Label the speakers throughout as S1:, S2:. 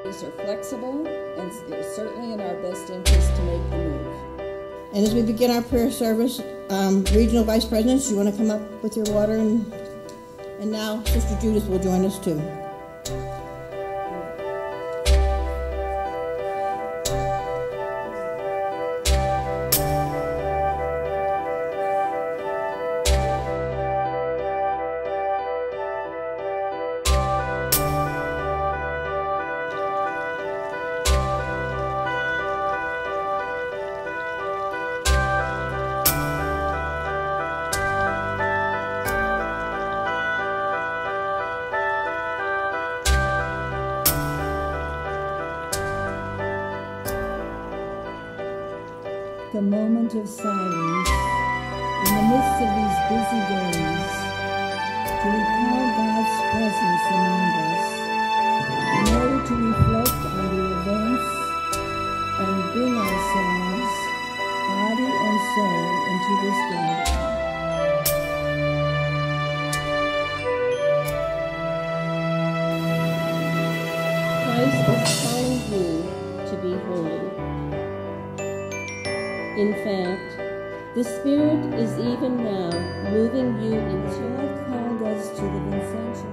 S1: These are flexible, and it is certainly in our best interest to make the move.
S2: And as we begin our prayer service, Regional Vice Presidents, you want to come up with your water? And now Sister Judith will join us too.
S1: A moment of silence in the midst of these busy days to recall God's presence among us, in order to reflect on the events and bring ourselves, body and soul, into this gathering. Christ is calling you to be holy. In fact, the Spirit is even now moving you into God called us to the Vincentian.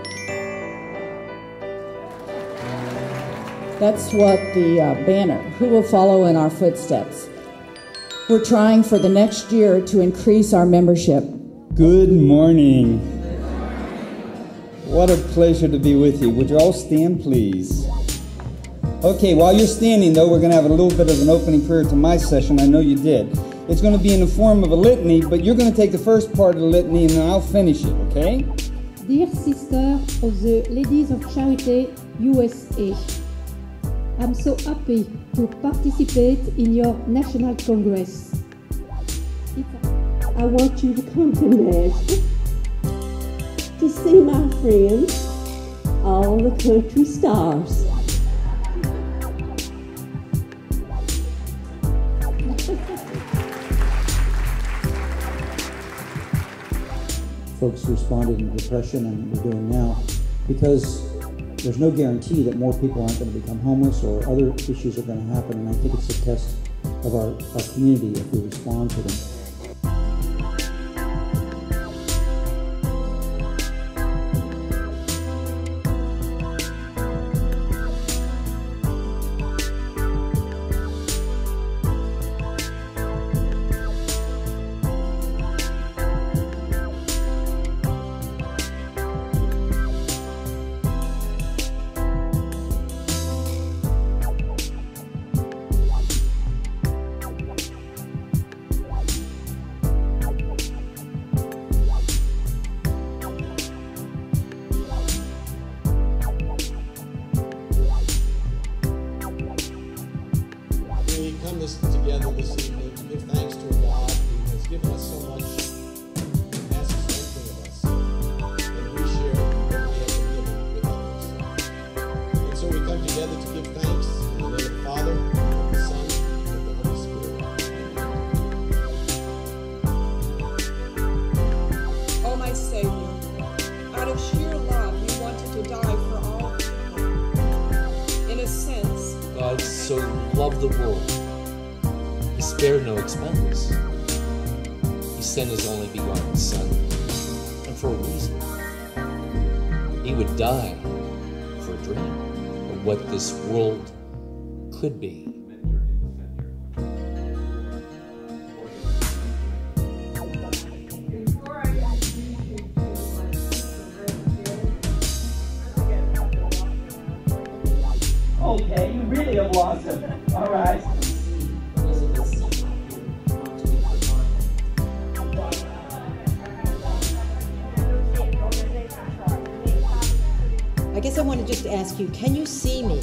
S1: That's what the banner, who will follow in our footsteps. We're trying for the next year to increase our membership.
S3: Good morning. What a pleasure to be with you. Would you all stand, please? Okay, while you're standing, though, we're going to have a little bit of an opening prayer to my session. I know you did. It's going to be in the form of a litany, but you're going to take the first part of the litany, and then I'll finish it, okay?
S4: Dear Sister of the Ladies of Charity USA, I'm so happy to participate in your National Congress. I want you to come to Nashville to see my friends, all the country stars.
S5: Folks responded in depression, and we're doing now, because there's no guarantee that more people aren't going to become homeless or other issues are going to happen, and I think it's a test of our community if we respond to them.
S6: Together this evening to give thanks to a God who has given us so much and has strengthened us, and we share what we have been given with others. And so we come together to give thanks in the name of the Father, of the Son, and of the Holy Spirit.
S7: Oh, my Savior, out of sheer love, you wanted to die for all people. In a sense,
S8: God so loved the world, He spared no expense. He sent His only begotten Son, and for a reason. He would die for a dream of what this world could be.
S9: Okay, you really have lost him. All right.
S2: I guess I want to just ask you, can you see me?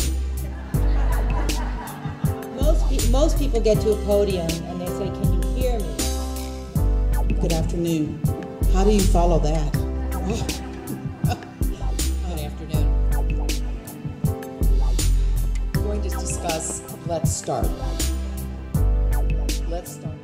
S2: Most people get to a podium and they say, can you hear me?
S10: Good afternoon. How do you follow that?
S11: Good afternoon. We're going to discuss, let's start. Let's start.